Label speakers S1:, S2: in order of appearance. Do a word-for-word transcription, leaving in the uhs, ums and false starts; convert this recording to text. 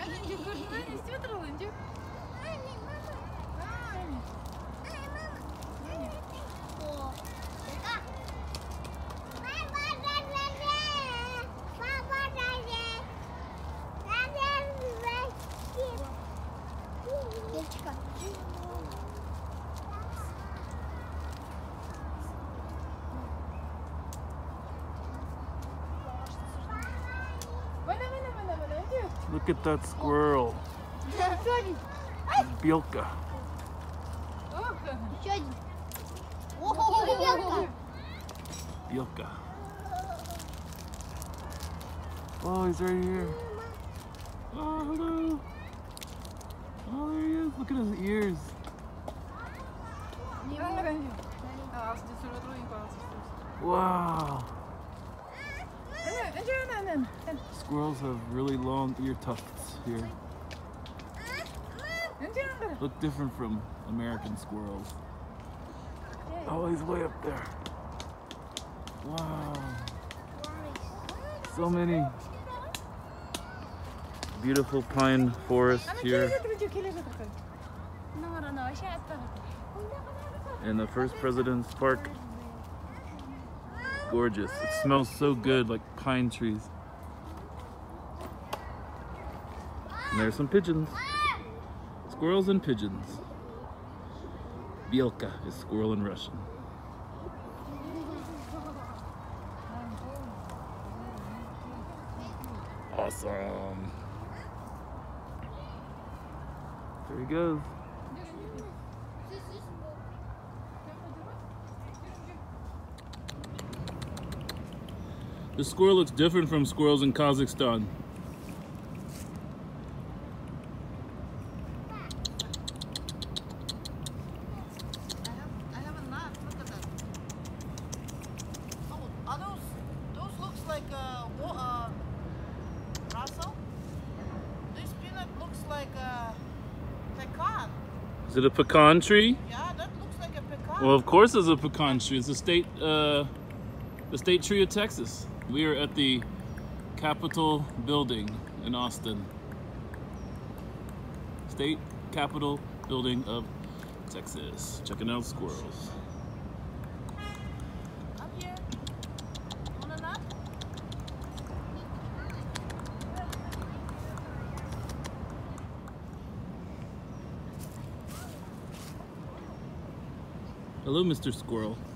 S1: Look at that squirrel. Белка. Белка. Oh, he's right here. Oh, hello. Oh, there he is. Look at his ears. Wow. Squirrels have really long ear tufts here. Look different from American squirrels. Oh, he's way up there. Wow. So many beautiful pine forests here in the First President's Park. Gorgeous. It smells so good, like pine trees. And there's some pigeons. Squirrels and pigeons. Белка is squirrel in Russian. Awesome. There he goes. The squirrel looks different from squirrels in Kazakhstan.
S2: I have a nut. Look at that. Oh, are those? Those looks like uh, uh, Russell. This peanut looks like a pecan.
S1: Is it a pecan tree?
S2: Yeah, that looks like a pecan.
S1: Well, of course it's a pecan tree. It's the state, uh, the state tree of Texas. We are at the Capitol building in Austin. State Capitol building of Texas. Checking out squirrels.
S2: Up here. Want a nut?
S1: Hello, Mister Squirrel.